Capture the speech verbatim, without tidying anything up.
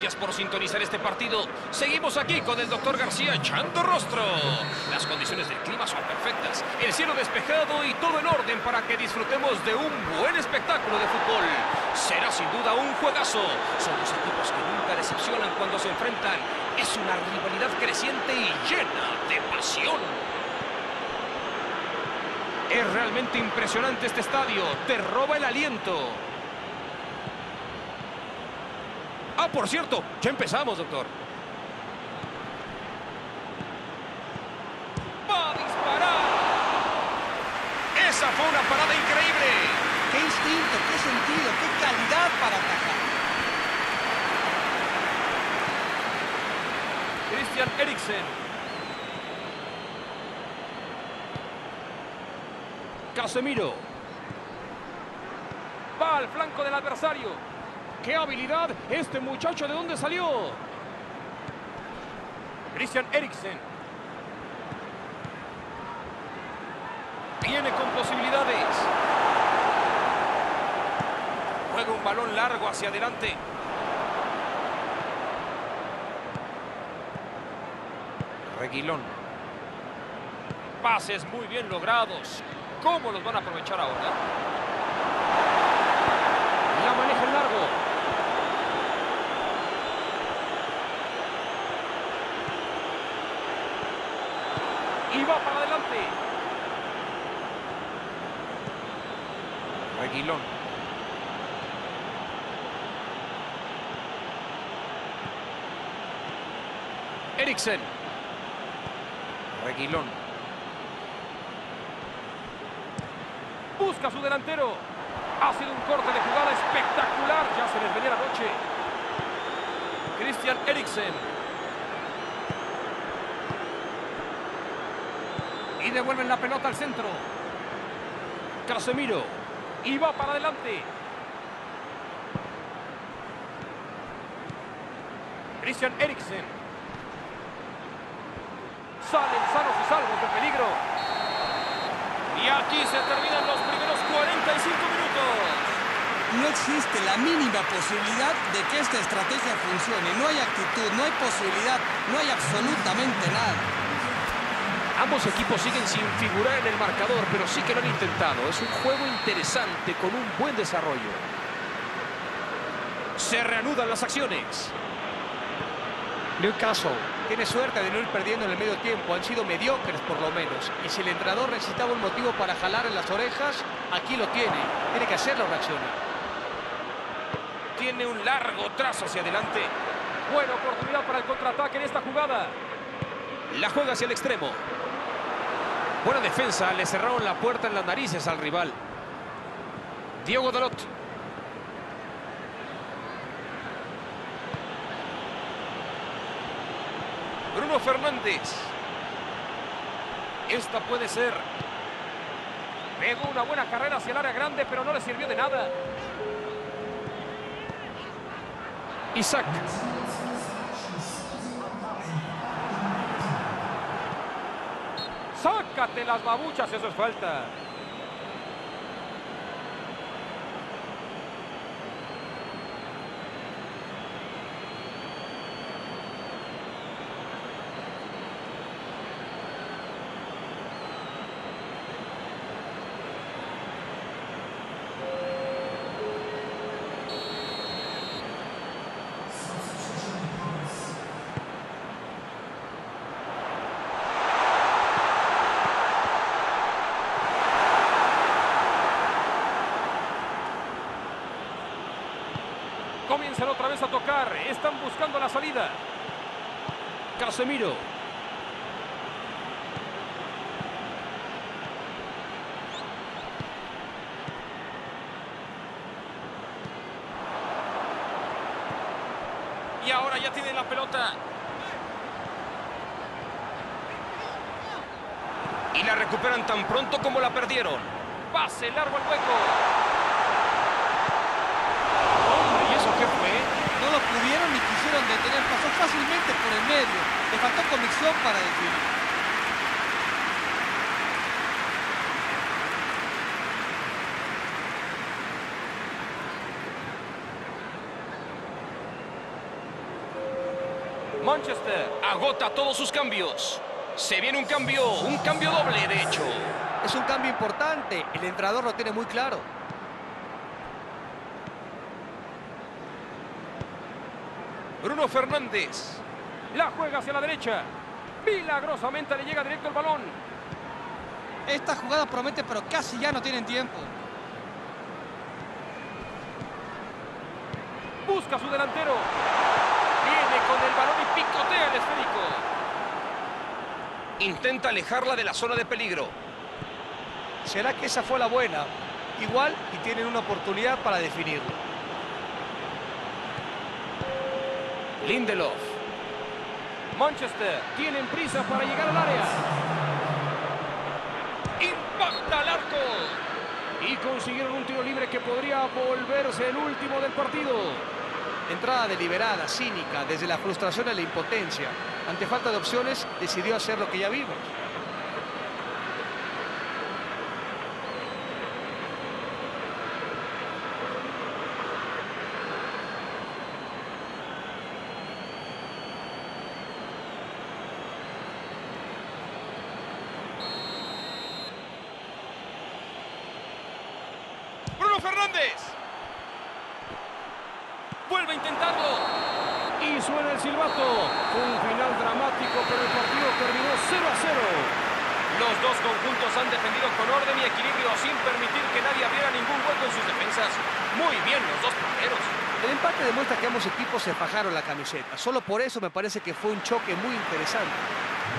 Gracias por sintonizar este partido. Seguimos aquí con el doctor García echando rostro. Las condiciones del clima son perfectas. El cielo despejado y todo en orden para que disfrutemos de un buen espectáculo de fútbol. Será sin duda un juegazo. Son dos equipos que nunca decepcionan cuando se enfrentan. Es una rivalidad creciente y llena de pasión. Es realmente impresionante este estadio. Te roba el aliento. Ah, por cierto, ya empezamos, doctor. ¡Va a disparar! ¡Esa fue una parada increíble! ¡Qué instinto, qué sentido, qué calidad para atajar! Christian Eriksen. Casemiro. Va al flanco del adversario. ¡Qué habilidad! Este muchacho, ¿de dónde salió? Christian Eriksen. Viene con posibilidades. Juega un balón largo hacia adelante. Reguilón. Pases muy bien logrados. ¿Cómo los van a aprovechar ahora? La maneja en largo. Y va para adelante. Reguilón. Eriksen. Reguilón. Busca a su delantero. Ha sido un corte de jugada espectacular. Ya se les venía la noche. Christian Eriksen. Y devuelven la pelota al centro. Casemiro. Y va para adelante. Christian Eriksen. Salen sanos y salvos de peligro. Y aquí se terminan los primeros cuarenta y cinco minutos. No existe la mínima posibilidad de que esta estrategia funcione. No hay actitud, no hay posibilidad, no hay absolutamente nada. Ambos equipos siguen sin figurar en el marcador, pero sí que lo han intentado. Es un juego interesante con un buen desarrollo. Se reanudan las acciones. Newcastle tiene suerte de no ir perdiendo en el medio tiempo. Han sido mediocres por lo menos. Y si el entrenador necesitaba un motivo para jalar en las orejas, aquí lo tiene. Tiene que hacerlo reaccionar. Tiene un largo trazo hacia adelante. Buena oportunidad para el contraataque en esta jugada. La juega hacia el extremo. Buena defensa, le cerraron la puerta en las narices al rival. Diogo Dalot. Bruno Fernández. Esta puede ser. Pegó una buena carrera hacia el área grande, pero no le sirvió de nada. Isaac. ¡Sácate las babuchas! Eso es falta. Comienzan otra vez a tocar. Están buscando la salida. Casemiro. Y ahora ya tienen la pelota. Y la recuperan tan pronto como la perdieron. Pase largo al hueco. ¿Qué fue? No lo pudieron ni quisieron detener. Pasó fácilmente por el medio. Le faltó convicción para definir. Manchester agota todos sus cambios. Se viene un cambio, un cambio doble, de hecho. Es un cambio importante. El entrenador lo tiene muy claro. Bruno Fernández. La juega hacia la derecha. Milagrosamente le llega directo el balón. Esta jugada promete, pero casi ya no tienen tiempo. Busca a su delantero. Viene con el balón y picotea el esférico. Intenta alejarla de la zona de peligro. ¿Será que esa fue la buena? Igual y tienen una oportunidad para definirlo. Lindelof. Manchester tienen prisa para llegar al área. Impacta al arco. Y consiguieron un tiro libre que podría volverse el último del partido. Entrada deliberada, cínica, desde la frustración a la impotencia. Ante falta de opciones, decidió hacer lo que ya vimos. Bruno Fernández. Vuelve a intentarlo. Y suena el silbato. Fue un final dramático, pero el partido terminó cero a cero. Los dos conjuntos han defendido con orden y equilibrio sin permitir que nadie abriera ningún hueco en sus defensas. Muy bien los dos porteros. El empate demuestra que ambos equipos se fajaron la camiseta. Solo por eso me parece que fue un choque muy interesante.